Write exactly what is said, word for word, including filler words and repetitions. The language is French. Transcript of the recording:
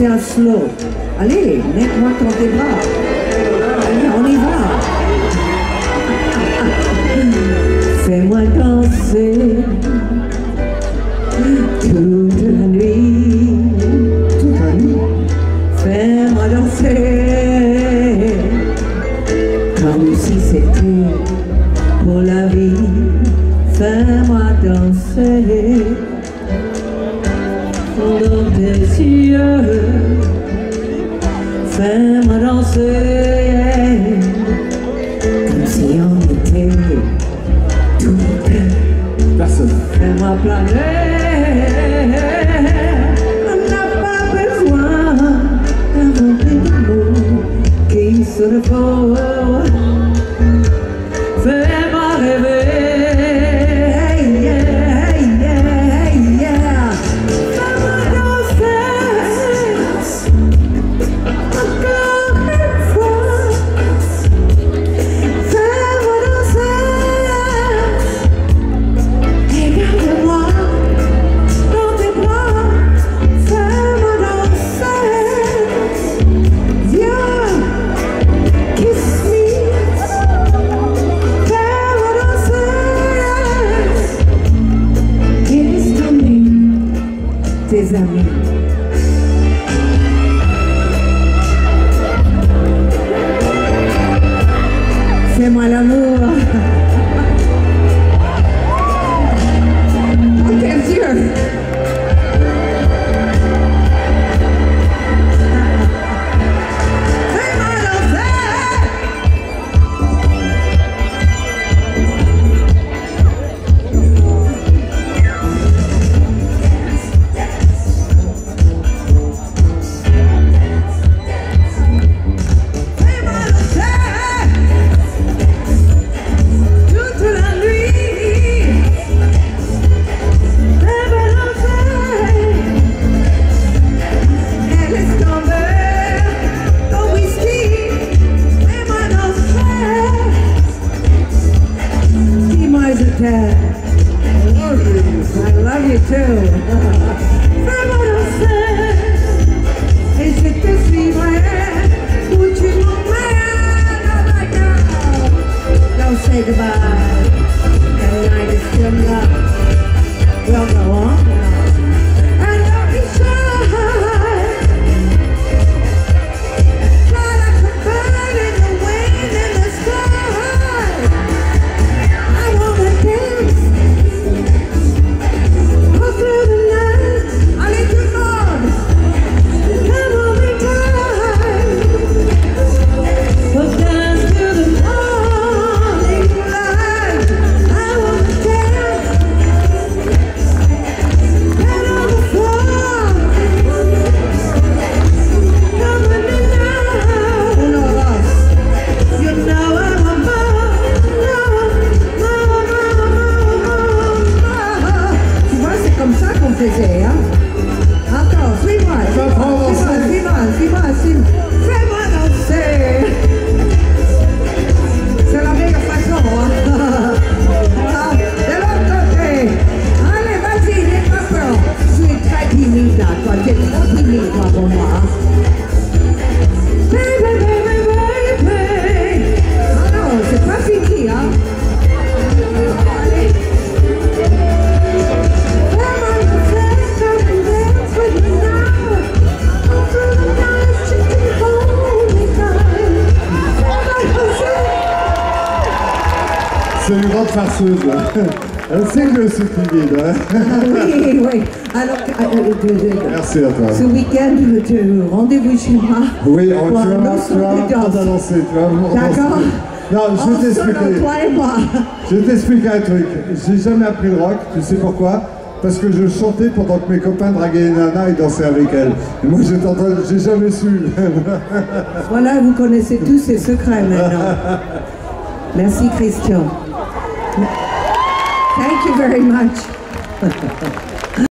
danser un slow. Allez, mets-moi dans tes bras. Allez, on y va. Fais-moi danser toute la nuit. Toute la nuit. Fais-moi danser comme si c'était pour la vie. Fais-moi danser dans tes yeux. Fais-moi danser comme si on était tous deux. Personne. Fais-moi planer. On n'a pas besoin d'inventer des mots qui se font. Fais-moi rêver. Tes amis. Fais-moi l'amour. Oh, quel Dieu! I love you. I love you too. Fais-moi danser et je te suivrai où tu m'emmènes. Oh my God. Don't say goodbye. The night is still young. We'll go on. And don't be shy. Fly like a bird in the wind in the sky. I wanna dance. Through the night, I need you more. Come on and die. We'll dance to the morning light. I want to dance. Get on the floor. Come on and die. Uno, dos. You know I want more, more, more, more, more. Tu vois, c'est comme ça qu'on faisait, hein? Encore, suis-moi, suis-moi, suis-moi, suis-moi, suis-moi. Fais-moi danser. C'est la meilleure façon, hein? Ah, de l'autre côté. Allez, vas-y, n'aie pas peur. Je suis très timide, là, toi. Tu es trop timide, toi, pour moi, hein? Baby, baby, baby. Ah non, c'est pas fini, hein? Allez. C'est une grande farceuse. Elle sait que je suis timide. Hein. Ah, oui, oui. Alors, euh, de, de, de, merci à toi. Ce week-end, rendez-vous chez moi. Oui, on, tu vas apprendre à danser. D'accord. Non, je vais t'expliquer. Toi et moi. Je vais t'expliquer un truc. J'ai jamais appris le rock. Tu sais pourquoi? Parce que je chantais pendant que mes copains draguaient les nanas et dansaient avec elles. Et moi, j'ai jamais su. Voilà, vous connaissez tous ces secrets maintenant. Merci, Christian. Thank you very much.